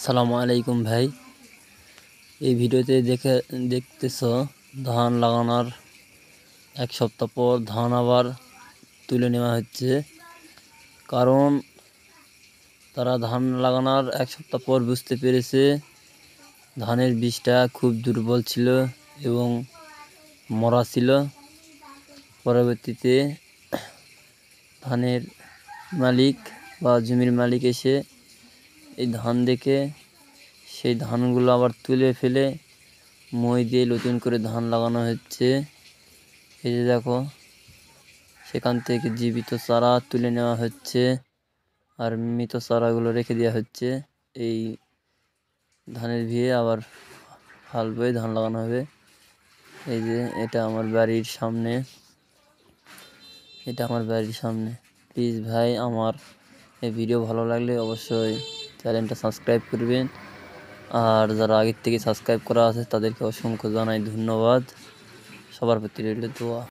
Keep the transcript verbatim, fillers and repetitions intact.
সালামু আলাইকুম ভাই। এই ভিডিওতে দেখে দেখতেছ ধান লাগানোর এক সপ্তাহ পর ধান আবার তুলে নেওয়া হচ্ছে। কারণ তারা ধান লাগানোর এক সপ্তাহ পর বুঝতে পেরেছে ধানের বীজটা খুব দুর্বল ছিল এবং মরা ছিল। পরবর্তীতে ধানের মালিক বা জমির মালিক এসে এই ধান দেখে সেই ধানগুলো আবার তুলে ফেলে মই দিয়ে নতুন করে ধান লাগানো হচ্ছে। এই যে দেখো, সেখান থেকে জীবিত চারা তুলে নেওয়া হচ্ছে আর মৃত চারাগুলো রেখে দেওয়া হচ্ছে। এই ধানের ভিড়ে আবার হাল বয়ে ধান লাগানো হবে। এই যে এটা আমার বাড়ির সামনে, এটা আমার বাড়ির সামনে। প্লিজ ভাই, আমার এই ভিডিও ভালো লাগলে অবশ্যই চ্যানেলটা সাবস্ক্রাইব করবেন। আর যারা আগের থেকে সাবস্ক্রাইব করা আছে তাদেরকে অসংখ্য জানাই ধন্যবাদ। সবার প্রতি রইল দোয়া।